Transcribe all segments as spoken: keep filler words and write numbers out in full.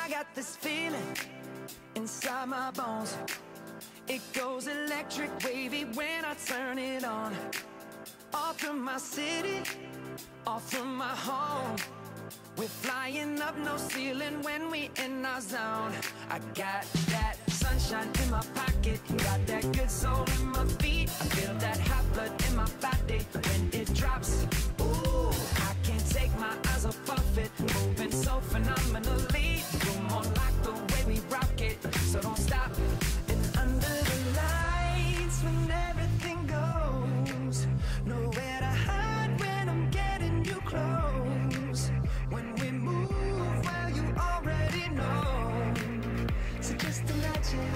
I got this feeling inside my bones. It goes electric wavy when I turn it on. Off from my city, off from my home. We're flying up, no ceiling when we in our zone. I got that sunshine in my pocket, got that good soul in my feet. I feel that hot blood in my body when it drops. Ooh, I can't take my eyes off of it, moving so phenomenally. You're more like the way we rock it, so don't stop. And under the lights when everything goes, nowhere to hide when I'm getting you close. When we move, well, you already know. So just imagine.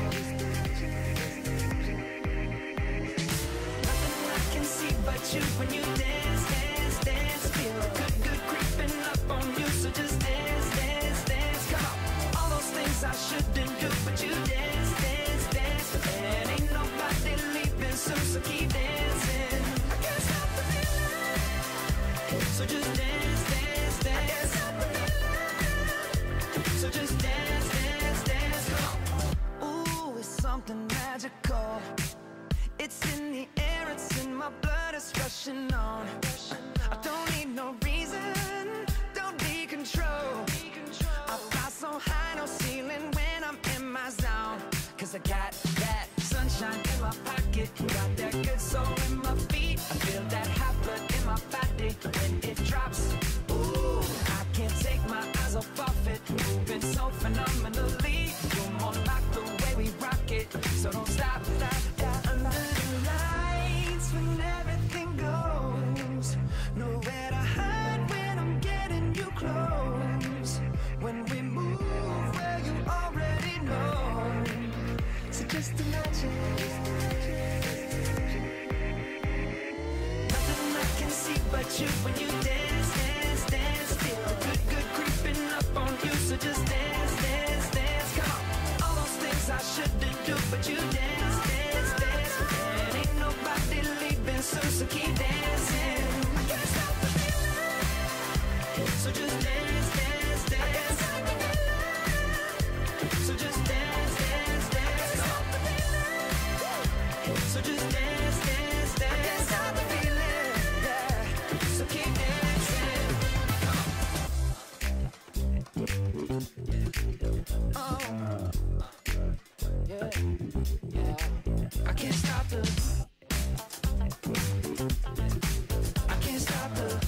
Nothing I can see but you when you dance, dance, dance. Feel good, good creeping up on you. So just dance, dance, dance. Come on. All those things I shouldn't do, but you dance, dance, dance. And ain't nobody leaving soon, so keep dancing. I can't stop the feeling. So just dance, dance, dance. So just dance, dance, dance. Ooh, it's something magical. It's in the air, it's in my blood, it's rushing on. I don't need no reason, don't be control. I fly so high, no ceiling when I'm in my zone. Cause I got that sunshine in my pocket, got that good soul in my feet. I feel that hot blood in my body when it drops. Ooh, I can't take my eyes off of it, moving so phenomenally. You're more like the way we rock it, so don't stop, stop, stop. Under the lights when everything goes, nowhere to hide when I'm getting you close. When we move, well, you already know. So just imagine. Nothing I can see but you when you dance, dance, dance. Feel good, good creeping up on you. So just dance, dance, dance. Come on. All those things I shouldn't do, but you dance, dance, dance. And ain't nobody leaving soon, so keep dancing. I can't stop the feeling. So just dance, dance, dance. So just dance, dance, dance. So just dance, dance, dance. I can't stop the feeling, yeah. So keep dancing. Oh, yeah, yeah. I can't stop the. I can't stop the.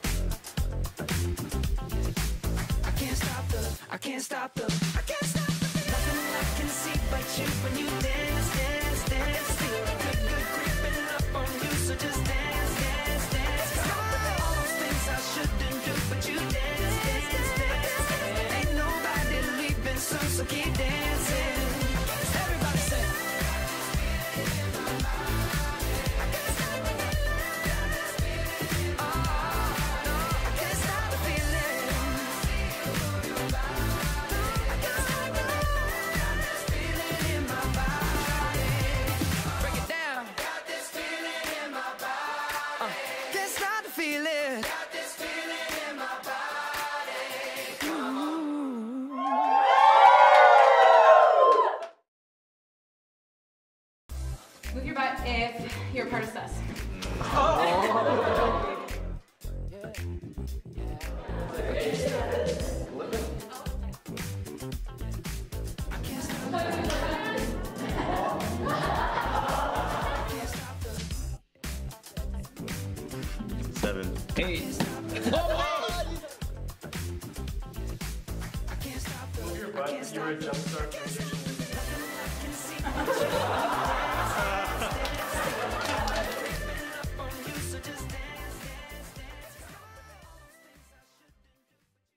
I can't stop the. I can't stop the. I can't stop the. Nothing I can see but you when you dance, dance, dance. Feel good, good creeping up on you. So just dance, dance, dance. All those things I shouldn't do, but you dance, dance, dance. Ain't nobody leaving soon, so keep dancing. Everybody say. Move your butt if you're part of sus. Oh. Seven. Eight. Move your butt if you're a jumpstart transition.